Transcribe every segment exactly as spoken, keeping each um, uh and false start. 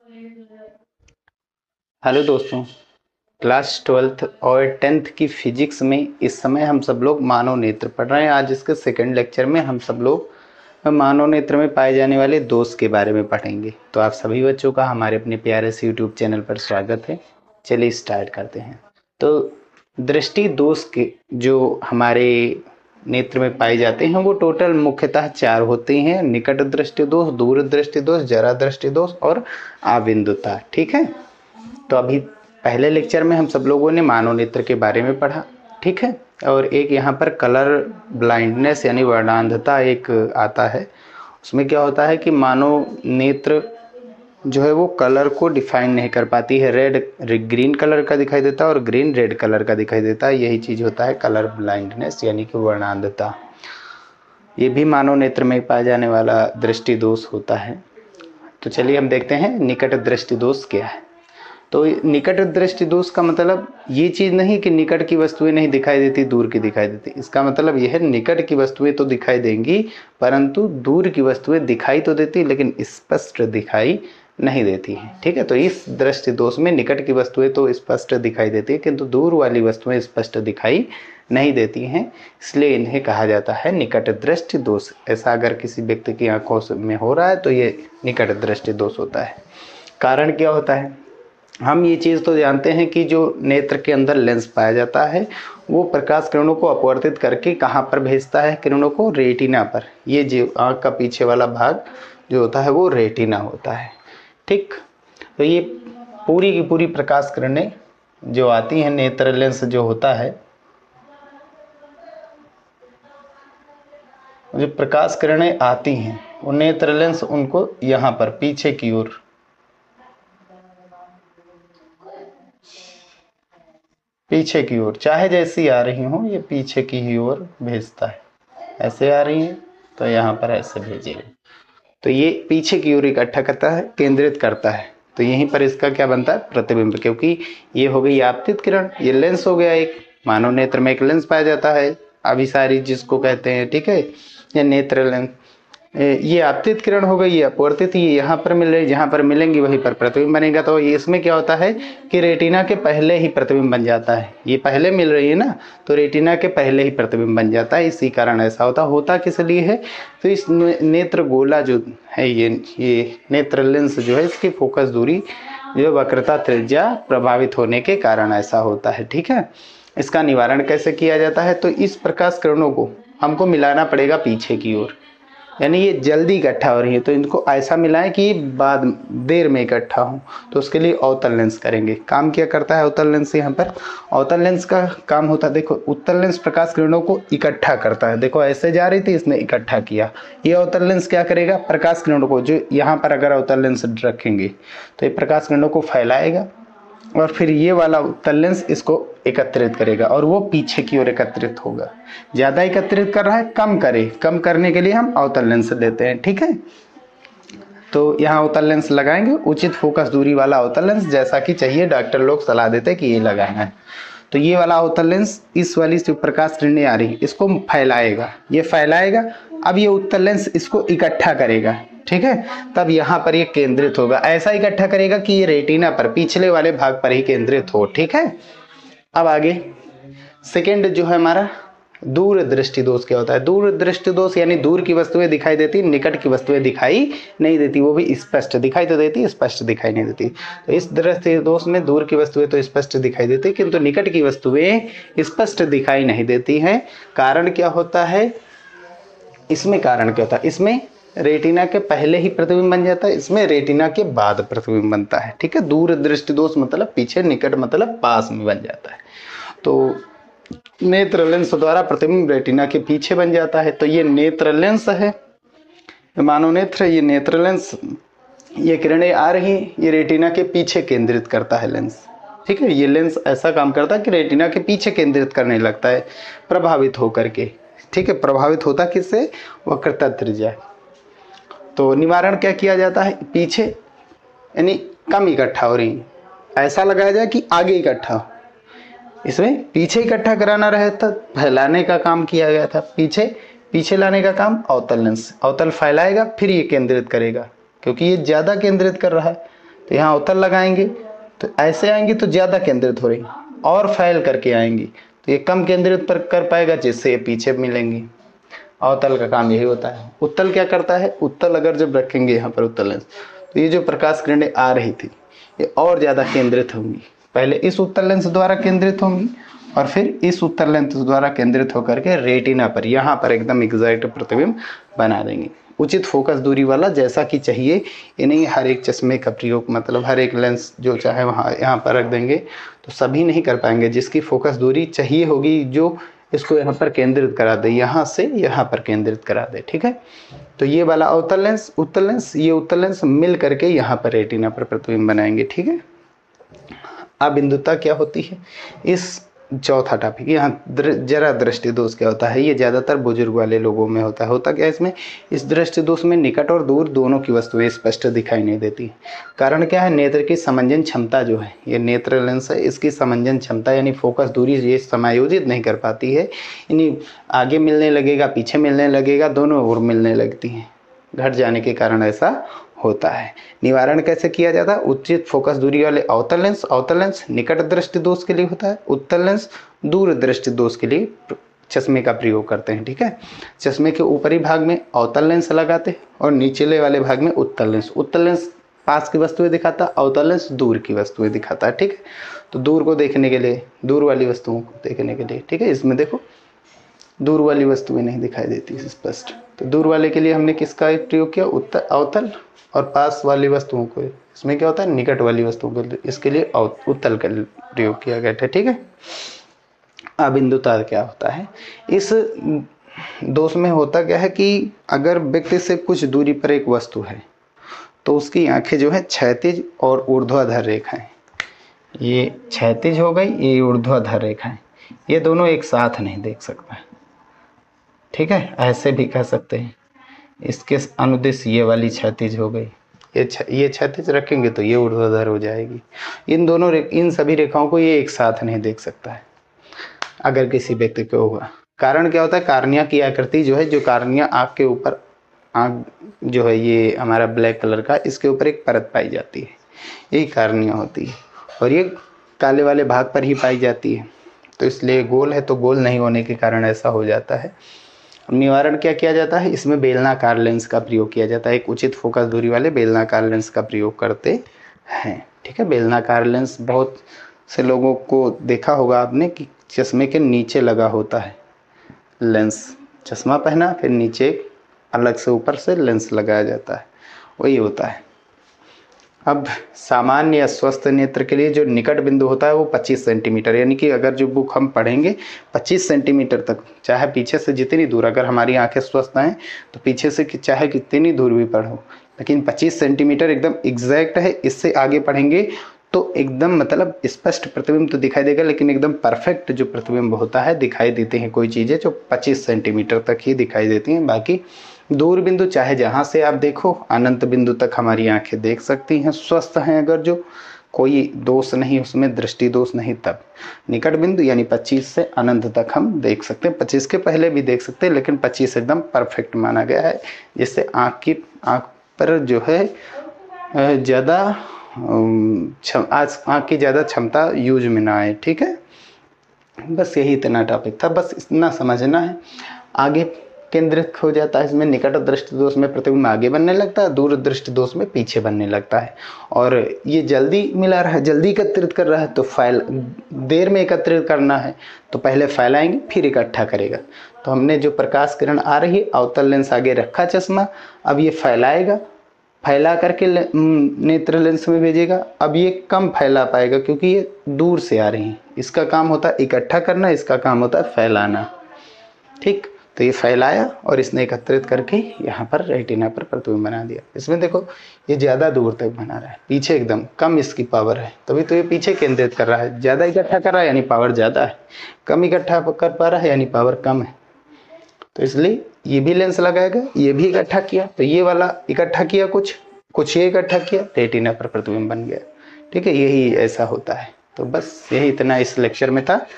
Hello दोस्तों, class twelfth और tenth की फिजिक्स में इस समय हम सब लोग मानव नेत्र पढ़ रहे हैं। आज इसके सेकंड लेक्चर में हम सब लोग मानव नेत्र में पाए जाने वाले दोष के बारे में पढ़ेंगे। तो आप सभी बच्चों का हमारे अपने प्यारे से यूट्यूब चैनल पर स्वागत है। चलिए स्टार्ट करते हैं। तो दृष्टि दोष के जो हमारे नेत्र में पाए जाते हैं वो टोटल मुख्यतः चार होते हैं: निकट दृष्टि दोष, दूर दृष्टि दोष, जरा दृष्टि दोष और आबिंदुता। ठीक है। तो अभी पहले लेक्चर में हम सब लोगों ने मानव नेत्र के बारे में पढ़ा, ठीक है। और एक यहाँ पर कलर ब्लाइंडनेस यानी वर्णांधता एक आता है। उसमें क्या होता है कि मानव नेत्र जो है वो कलर को डिफाइन नहीं कर पाती है। रेड ग्रीन कलर का दिखाई देता है और ग्रीन रेड कलर का दिखाई देता है। यही चीज़ होता है कलर ब्लाइंडनेस यानी कि वर्णांधता। ये भी मानव नेत्र में पाया जाने वाला दृष्टि दोष होता है। तो चलिए हम देखते हैं निकट दृष्टि दोष क्या है। तो निकट दृष्टि दोष का मतलब ये चीज़ नहीं कि निकट की वस्तुएं नहीं दिखाई देती, दूर की दिखाई देती। इसका मतलब यह है निकट की वस्तुएं तो दिखाई देंगी परंतु दूर की वस्तुएं दिखाई तो देती लेकिन स्पष्ट दिखाई नहीं देती हैं। ठीक है। तो इस दृष्टि दोष में निकट की वस्तुएं तो स्पष्ट दिखाई देती है किंतु दूर वाली वस्तुएं स्पष्ट दिखाई नहीं देती हैं, इसलिए इन्हें कहा जाता है निकट दृष्टि दोष। ऐसा अगर किसी व्यक्ति की आंखों में हो रहा है तो ये निकट दृष्टि दोष होता है। कारण क्या होता है? हम ये चीज़ तो जानते हैं कि जो नेत्र के अंदर लेंस पाया जाता है वो प्रकाश किरणों को अपवर्तित करके कहाँ पर भेजता है? किरणों को रेटिना पर। ये जो आँख का पीछे वाला भाग जो होता है वो रेटिना होता है। ठीक। तो ये पूरी की पूरी प्रकाश किरणें जो आती हैं, नेत्र लेंस जो होता है, जो प्रकाश किरणें आती हैं वो नेत्र लेंस उनको यहाँ पर पीछे की ओर पीछे की ओर चाहे जैसी आ रही हो ये पीछे की ही ओर भेजता है। ऐसे आ रही है तो यहाँ पर ऐसे भेजेगा तो ये पीछे की ओर इकट्ठा करता है, केंद्रित करता है। तो यहीं पर इसका क्या बनता है? प्रतिबिंब। क्योंकि ये हो गई आपतित किरण, ये लेंस हो गया। एक मानव नेत्र में एक लेंस पाया जाता है अभिसारी जिसको कहते हैं, ठीक है, या नेत्र लेंस। ये आपतित किरण हो गई, ये अपवर्तित, ये यहाँ पर मिल रही, जहाँ पर मिलेंगी वहीं पर प्रतिबिंब बनेगा। तो इसमें क्या होता है कि रेटिना के पहले ही प्रतिबिंब बन जाता है। ये पहले मिल रही है ना, तो रेटिना के पहले ही प्रतिबिंब बन जाता है। इसी कारण ऐसा होता होता किस लिए है? तो इस नेत्र गोला जो है, ये ये नेत्र लेंस जो है, इसकी फोकस दूरी जो वक्रता त्रिज्या प्रभावित होने के कारण ऐसा होता है। ठीक है। इसका निवारण कैसे किया जाता है? तो इस प्रकाश किरणों को हमको मिलाना पड़ेगा पीछे की ओर, यानी ये जल्दी इकट्ठा हो रही है तो इनको ऐसा मिलाएं कि बाद देर में इकट्ठा हो। तो उसके लिए अवतल लेंस करेंगे। काम क्या करता है अवतल लेंस? यहाँ पर अवतल लेंस का काम होता है, देखो, उत्तल लेंस प्रकाश किरणों को इकट्ठा करता है। देखो ऐसे जा रही थी, इसने इकट्ठा किया। ये अवतल लेंस क्या करेगा? प्रकाश किरणों को, जो यहाँ पर अगर अवतल लेंस रखेंगे तो ये प्रकाश किरणों को फैलाएगा और फिर ये वाला उत्तल लेंस इसको एकत्रित करेगा और वो पीछे की ओर एकत्रित होगा। ज्यादा एकत्रित कर रहा है, कम करे, कम करने के लिए हम अवतल लेंस देते हैं। ठीक है। तो यहाँ अवतल लेंस लगाएंगे, उचित फोकस दूरी वाला अवतल लेंस, जैसा कि चाहिए। डॉक्टर लोग सलाह देते हैं कि ये लगाना है। तो ये वाला अवतल लेंस इस वाली जो प्रकाश किरणें आ रही इसको फैलाएगा, ये फैलाएगा। अब ये उत्तल लेंस इसको इकट्ठा करेगा, ठीक है। तब यहाँ पर ये केंद्रित होगा, ऐसा इकट्ठा करेगा कि ये रेटिना पर, पिछले वाले भाग पर ही केंद्रित हो। ठीक है। अब आगे सेकेंड जो है हमारा दूर दृष्टि दोष क्या होता है? दूर दृष्टि दोष यानी दूर की वस्तुएं दिखाई देती, निकट की वस्तुएं दिखाई नहीं देती। वो भी स्पष्ट दिखाई तो देती, स्पष्ट दिखाई नहीं देती। तो इस दृष्टि दोष में दूर की वस्तुएं तो स्पष्ट दिखाई देती किंतु निकट की वस्तुएं स्पष्ट दिखाई नहीं देती हैं। कारण क्या होता है इसमें? कारण क्या होता है इसमें? रेटिना के पहले ही प्रतिबिंब बन जाता है, इसमें रेटिना के बाद प्रतिबिंब बनता है। ठीक है। दूर दृष्टि दोष मतलब पीछे, निकट मतलब पास में बन जाता है। तो नेत्र लेंस द्वारा प्रतिबिंब रेटिना के पीछे बन जाता है। तो ये नेत्र लेंस है, मानव नेत्र, ये नेत्र लेंस, ये किरणें आ रही, ये रेटिना के पीछे केंद्रित करता है लेंस। ठीक है। ये लेंस ऐसा काम करता है कि रेटिना के पीछे केंद्रित करने लगता है प्रभावित होकर के। ठीक है। प्रभावित होता किससे? वक्रता त्रिज्या। तो निवारण क्या किया जाता है? पीछे यानी कम इकट्ठा हो रही, ऐसा लगाया जाए कि आगे इकट्ठा हो। इसमें पीछे इकट्ठा कराना रहे था, फैलाने का काम किया गया था। पीछे पीछे लाने का काम अवतल लेंस, अवतल फैलाएगा फिर ये केंद्रित करेगा, क्योंकि ये ज्यादा केंद्रित कर रहा है। तो यहाँ अवतल लगाएंगे तो ऐसे आएंगी तो ज़्यादा केंद्रित हो रही, और फैल करके आएंगी तो ये कम केंद्रित पर कर पाएगा, जिससे ये पीछे मिलेंगी। अवतल का काम यही होता है। उत्तल क्या करता है, उत्तल अगर जब रखेंगे यहाँ पर उत्तल लेंस, तो ये जो प्रकाश किरणें आ रही थी ये और ज़्यादा केंद्रित होंगी। पहले इस उत्तल लेंस द्वारा केंद्रित होंगी और फिर इस उत्तल लेंस द्वारा केंद्रित होकर के रेटिना पर, यहाँ पर एकदम एग्जैक्ट प्रतिबिंब बना देंगे। उचित फोकस दूरी वाला, जैसा कि चाहिए, ये नहीं हर एक चश्मे का प्रयोग, मतलब हर एक लेंस जो चाहे वहाँ यहाँ पर रख देंगे तो सभी नहीं कर पाएंगे। जिसकी फोकस दूरी चाहिए होगी जो इसको यहाँ पर केंद्रित करा दे, यहाँ से यहाँ पर केंद्रित करा दे, ठीक है। तो ये वाला अवतल लेंस, उत्तल लेंस, ये उत्तल लेंस मिल करके यहाँ पर रेटिना पर प्रतिबिंब बनाएंगे, ठीक है। अबिंदुता क्या होती है, इस चौथा टॉपिक, यहाँ जरा दृष्टि दोष क्या होता है, ये ज़्यादातर बुजुर्ग वाले लोगों में होता है। होता क्या है इसमें, इस दृष्टि दोष में निकट और दूर दोनों की वस्तुएं स्पष्ट दिखाई नहीं देती। कारण क्या है, नेत्र की समंजन क्षमता जो है, ये नेत्र लेंस है, इसकी समंजन क्षमता यानी फोकस दूरी ये समायोजित नहीं कर पाती है। यानी आगे मिलने लगेगा, पीछे मिलने लगेगा, दोनों ओर मिलने लगती हैं। घट जाने के कारण ऐसा होता है। निवारण कैसे किया जाता है, उचित फोकस दूरी वाले अवतल लेंस, अवतल लेंस निकट दृष्टि दोष के लिए होता है, उत्तल लेंस दूर दृष्टि दोष के लिए चश्मे का प्रयोग करते हैं, ठीक है। चश्मे के ऊपरी भाग में अवतल लेंस लगाते हैं और निचले वाले भाग में उत्तल लेंस। उत्तल लेंस पास की वस्तुएं दिखाता है, अवतल लेंस दूर की वस्तुएं दिखाता है, ठीक है। तो दूर को देखने के लिए, दूर वाली वस्तुओं को देखने के लिए, ठीक है। इसमें देखो दूर वाली वस्तुएं नहीं दिखाई देती स्पष्ट, तो दूर वाले के लिए हमने किसका प्रयोग किया, उत्तल अवतल, और पास वाली वस्तुओं को, इसमें क्या होता है निकट वाली वस्तुओं को, इसके लिए उत्तल का प्रयोग किया गया था, ठीक है। अबिंदुता क्या होता है, इस दोष में होता क्या है कि अगर व्यक्ति से कुछ दूरी पर एक वस्तु है तो उसकी आंखें जो है क्षैतिज और ऊर्ध्वाधर रेखाएं, ये क्षैतिज हो गई, ये ऊर्ध्वाधर रेखाएं, ये दोनों एक साथ नहीं देख सकता, ठीक है। ऐसे भी कह सकते हैं, इसके अनुदिश ये वाली क्षैतिज हो गई, ये छ, ये क्षैतिज रखेंगे तो ये ऊर्ध्वाधर हो जाएगी। इन दोनों इन सभी रेखाओं को ये एक साथ नहीं देख सकता है अगर किसी व्यक्ति को होगा। कारण क्या होता है, कार्निया की आकृति जो है, जो कार्निया आँख के ऊपर, आँख जो है ये हमारा ब्लैक कलर का, इसके ऊपर एक परत पाई जाती है, यही कार्निया होती है, और ये काले वाले भाग पर ही पाई जाती है। तो इसलिए गोल है तो गोल नहीं होने के कारण ऐसा हो जाता है। निवारण क्या किया जाता है, इसमें बेलनाकार लेंस का प्रयोग किया जाता है। एक उचित फोकस दूरी वाले बेलनाकार लेंस का प्रयोग करते हैं, ठीक है। बेलनाकार लेंस बहुत से लोगों को देखा होगा आपने कि चश्मे के नीचे लगा होता है लेंस, चश्मा पहना फिर नीचे अलग से ऊपर से लेंस लगाया जाता है, वही होता है। अब सामान्य या स्वस्थ नेत्र के लिए जो निकट बिंदु होता है वो पच्चीस सेंटीमीटर, यानी कि अगर जो बुक हम पढ़ेंगे पच्चीस सेंटीमीटर तक, चाहे पीछे से जितनी दूर, अगर हमारी आंखें स्वस्थ हैं तो पीछे से चाहे कितनी दूर भी पढ़ो, लेकिन पच्चीस सेंटीमीटर एकदम एग्जैक्ट है। इससे आगे पढ़ेंगे तो एकदम मतलब स्पष्ट प्रतिबिंब तो दिखाई देगा, लेकिन एकदम परफेक्ट जो प्रतिबिंब होता है दिखाई देते हैं कोई चीज़ें जो पच्चीस सेंटीमीटर तक ही दिखाई देती हैं। बाकी दूर बिंदु चाहे जहाँ से आप देखो अनंत बिंदु तक हमारी आंखें देख सकती हैं, स्वस्थ हैं अगर, जो कोई दोष नहीं उसमें, दृष्टि दोष नहीं, तब निकट बिंदु यानी पच्चीस से अनंत तक हम देख सकते हैं। पच्चीस के पहले भी देख सकते हैं, लेकिन पच्चीस एकदम परफेक्ट माना गया है, जिससे आँख की आँख पर जो है ज़्यादा आज आँख की ज़्यादा क्षमता यूज में ना आए, ठीक है। बस यही इतना टॉपिक था, बस इतना समझना है। आगे केंद्रित हो जाता है इसमें, निकट दृष्टि दोष में प्रतिबिंब आगे बनने लगता है, दूर दृष्टि दोष में पीछे बनने लगता है। और ये जल्दी मिला रहा है, जल्दी एकत्रित कर रहा है तो फैल, देर में एकत्रित करना है तो पहले फैलाएंगे फिर इकट्ठा करेगा। तो हमने जो प्रकाश किरण आ रही है, अवतल लेंस आगे रखा चश्मा, अब ये फैलाएगा, फैला करके नेत्र लेंस में भेजेगा। अब ये कम फैला पाएगा क्योंकि ये दूर से आ रही है, इसका काम होता है इकट्ठा करना, इसका काम होता है फैलाना, ठीक। तो ये फैलाया और इसने एकत्रित करके यहाँ पर रेटिना पर प्रतिबिंब बना दिया। इसमें देखो ये ज़्यादा दूर तक बना रहा है, पीछे एकदम कम इसकी पावर है, तभी तो ये पीछे केंद्रित कर रहा है। ज़्यादा इकट्ठा कर रहा है यानी पावर ज़्यादा है, कम इकट्ठा कर पा रहा है यानी पावर कम है। तो इसलिए ये भी लेंस लगाएगा, ये भी इकट्ठा किया, तो ये वाला इकट्ठा किया, कुछ कुछ ये इकट्ठा किया, रेटिना पर प्रतिबिंब बन गया, ठीक है। यही ऐसा होता है। तो बस यही इतना इस लेक्चर में था।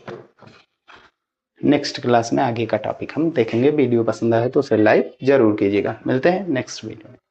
नेक्स्ट क्लास में आगे का टॉपिक हम देखेंगे। वीडियो पसंद आए तो उसे लाइक जरूर कीजिएगा। मिलते हैं नेक्स्ट वीडियो में।